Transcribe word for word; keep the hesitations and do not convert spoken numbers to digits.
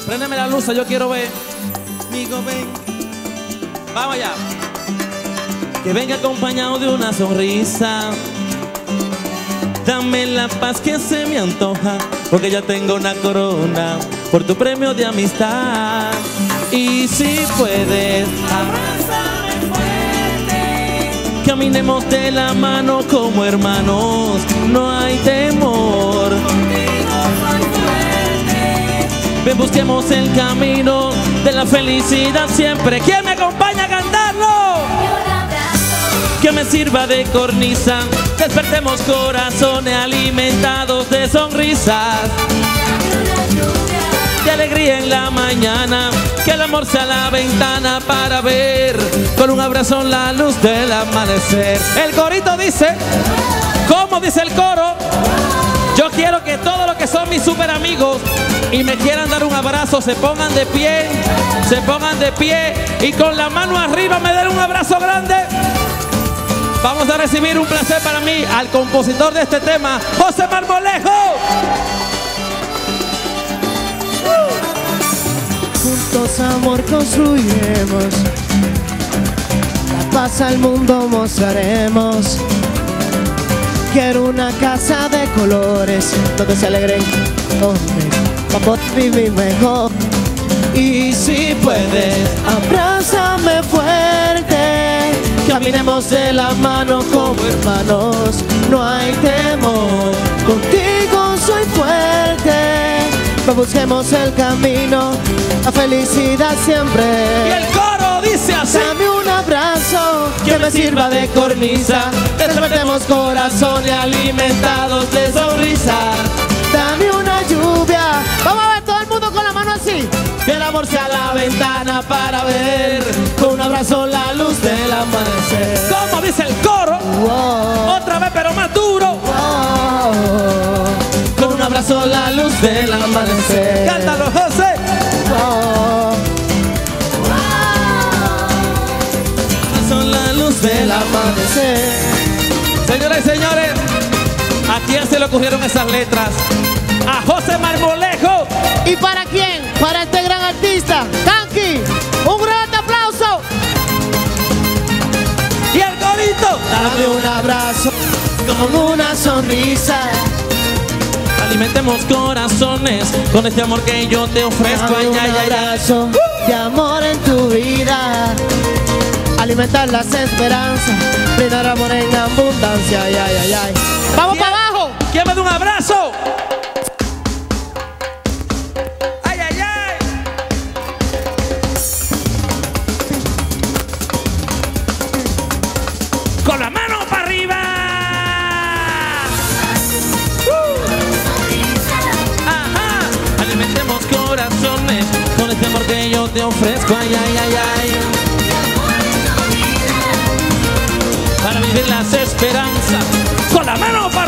Préndeme la luz, yo quiero ver. Amigo, ven. Vamos allá. Que venga acompañado de una sonrisa. Dame la paz que se me antoja, porque ya tengo una corona por tu premio de amistad. Y si puedes, abrázame fuerte. Caminemos de la mano como hermanos, no hay temor. Contigo soy fuerte. Ven, busquemos el camino de la felicidad siempre. ¿Quién me acompaña a cantarlo? Que me sirva de cornisa. Despertemos corazones alimentados de sonrisas, de alegría en la mañana. Que el amor sea la ventana para ver con un abrazo la luz del amanecer. El corito dice, ¿cómo dice el coro? Yo quiero que todos los que son mis super amigos y me quieran dar un abrazo se pongan de pie, se pongan de pie y con la mano arriba me den un abrazo grande. Vamos a recibir un placer para mí al compositor de este tema, José Marmolejo. Juntos amor construiremos, la paz al mundo mostraremos. Quiero una casa de colores donde se alegren hombres, vamos a vivir mejor. Y si puedes, abrázame fuerte. Caminemos de la mano como hermanos, no hay temor. Contigo soy fuerte. Busquemos el camino, la felicidad siempre. Y el coro dice así. Dame un abrazo que me sirva de cornisa. Despertemos corazones alimentados de sonrisas. Dame una lluvia. Vamos a ver todo el mundo con la mano así. Que el amor sea la ventana para ver con un abrazo la luz del amanecer. ¿Cómo dice el coro? Wow. Otra vez pero más duro. Wow. Con un abrazo la luz del amanecer. Cántalo, José. Wow. Son la luz del amanecer. Señoras y señores, ¿a quién se le ocurrieron esas letras? A José Marmolejo. ¿Y para quién? Para este gran artista, Kanky. Un gran aplauso. Y el corito. Dame un abrazo con una sonrisa. Alimentemos corazones con este amor que yo te ofrezco. Dame un abrazo de amor en tu vida. Alimentar las esperanzas, brindar amor en abundancia. Ay, ay, ay, ay. Vamos para abajo. ¿Quién me da un abrazo? Ay, ay, ay. Con la mano para arriba. Alimentemos corazones con este amor que yo te ofrezco. Ay, ay, ay, ay. Para vivir las esperanzas. Con la mano para